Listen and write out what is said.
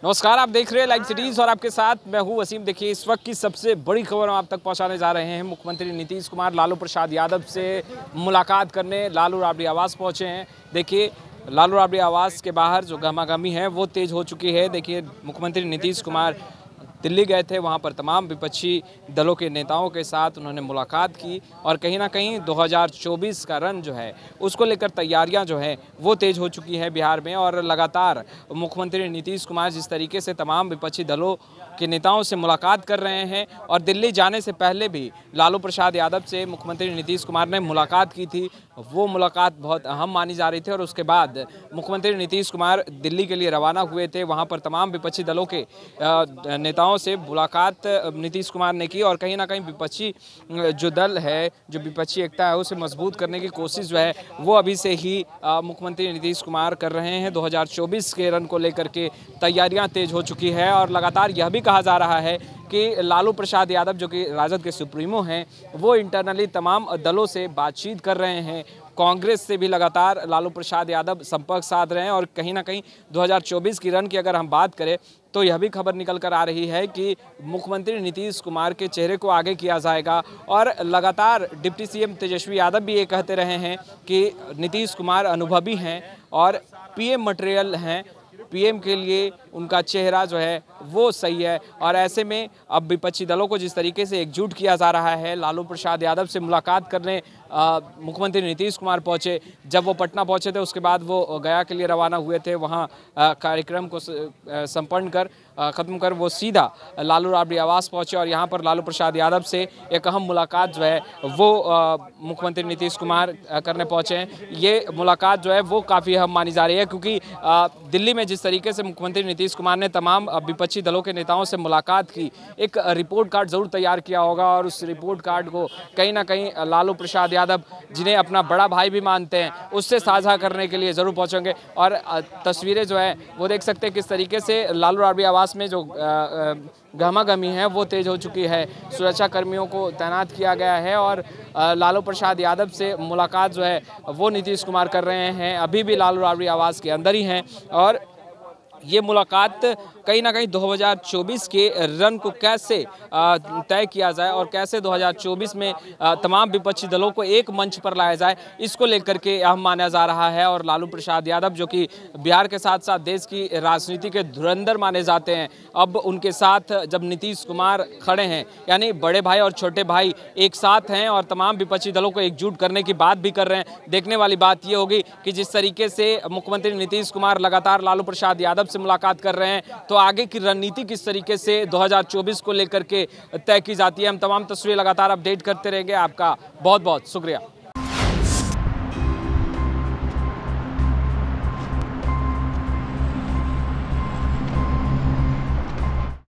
नमस्कार, आप देख रहे हैं लाइव सिटीज और आपके साथ मैं हूं वसीम। देखिए, इस वक्त की सबसे बड़ी खबर हम आप तक पहुंचाने जा रहे हैं। मुख्यमंत्री नीतीश कुमार लालू प्रसाद यादव से मुलाकात करने लालू राबड़ी आवास पहुंचे हैं। देखिए, लालू राबड़ी आवास के बाहर जो गहमागहमी है वो तेज हो चुकी है। देखिए, मुख्यमंत्री नीतीश कुमार दिल्ली गए थे, वहां पर तमाम विपक्षी दलों के नेताओं के साथ उन्होंने मुलाकात की और कहीं ना कहीं 2024 का रन जो है उसको लेकर तैयारियां जो है वो तेज हो चुकी है बिहार में। और लगातार मुख्यमंत्री नीतीश कुमार जिस तरीके से तमाम विपक्षी दलों के नेताओं से मुलाकात कर रहे हैं, और दिल्ली जाने से पहले भी लालू प्रसाद यादव से मुख्यमंत्री नीतीश कुमार ने मुलाकात की थी, वो मुलाकात बहुत अहम मानी जा रही थी। और उसके बाद मुख्यमंत्री नीतीश कुमार दिल्ली के लिए रवाना हुए थे। वहाँ पर तमाम विपक्षी दलों के नेताओं से मुलाकात नीतीश कुमार ने की और कहीं ना कहीं विपक्षी जो दल है, जो विपक्षी एकता है, उसे मजबूत करने की कोशिश जो है वो अभी से ही मुख्यमंत्री नीतीश कुमार कर रहे हैं। 2024 के रन को लेकर के तैयारियां तेज हो चुकी है और लगातार यह भी कहा जा रहा है कि लालू प्रसाद यादव जो कि राजद के सुप्रीमो हैं, वो इंटरनली तमाम दलों से बातचीत कर रहे हैं। कांग्रेस से भी लगातार लालू प्रसाद यादव संपर्क साध रहे हैं और कहीं ना कहीं 2024 की रन की अगर हम बात करें तो यह भी खबर निकल कर आ रही है कि मुख्यमंत्री नीतीश कुमार के चेहरे को आगे किया जाएगा। और लगातार डिप्टी सीएम तेजस्वी यादव भी ये कहते रहे हैं कि नीतीश कुमार अनुभवी हैं और पीएम मटेरियल हैं, पीएम के लिए उनका चेहरा जो है वो सही है। और ऐसे में अब विपक्षी दलों को जिस तरीके से एकजुट किया जा रहा है, लालू प्रसाद यादव से मुलाकात करने मुख्यमंत्री नीतीश कुमार पहुंचे। जब वो पटना पहुंचे थे उसके बाद वो गया के लिए रवाना हुए थे। वहां कार्यक्रम को संपन्न कर ख़त्म कर वो सीधा लालू राबड़ी आवास पहुंचे और यहां पर लालू प्रसाद यादव से एक अहम मुलाकात जो है वो मुख्यमंत्री नीतीश कुमार करने पहुंचे हैं। ये मुलाकात जो है वो काफ़ी अहम मानी जा रही है, क्योंकि दिल्ली में जिस तरीके से मुख्यमंत्री नीतीश कुमार ने तमाम विपक्षी दलों के नेताओं से मुलाकात की, एक रिपोर्ट कार्ड ज़रूर तैयार किया होगा और उस रिपोर्ट कार्ड को कहीं ना कहीं लालू प्रसाद यादव, जिन्हें अपना बड़ा भाई भी मानते हैं, उससे साझा करने के लिए ज़रूर पहुंचेंगे। और तस्वीरें जो है वो देख सकते हैं किस तरीके से लालू राबड़ी आवास में जो गहमागहमी है वो तेज हो चुकी है। सुरक्षा कर्मियों को तैनात किया गया है और लालू प्रसाद यादव से मुलाकात जो है वो नीतीश कुमार कर रहे हैं। अभी भी लालू राबड़ी आवास के अंदर ही हैं और ये मुलाकात कहीं ना कहीं 2024 के रन को कैसे तय किया जाए और कैसे 2024 में तमाम विपक्षी दलों को एक मंच पर लाया जाए, इसको लेकर के अहम माना जा रहा है। और लालू प्रसाद यादव जो कि बिहार के साथ साथ देश की राजनीति के धुरंधर माने जाते हैं, अब उनके साथ जब नीतीश कुमार खड़े हैं, यानी बड़े भाई और छोटे भाई एक साथ हैं और तमाम विपक्षी दलों को एकजुट करने की बात भी कर रहे हैं। देखने वाली बात ये होगी कि जिस तरीके से मुख्यमंत्री नीतीश कुमार लगातार लालू प्रसाद यादव से मुलाकात कर रहे हैं, तो आगे की रणनीति किस तरीके से 2024 को लेकर के तय की जाती है। हम तमाम तस्वीरें लगातार अपडेट करते रहेंगे। आपका बहुत बहुत शुक्रिया।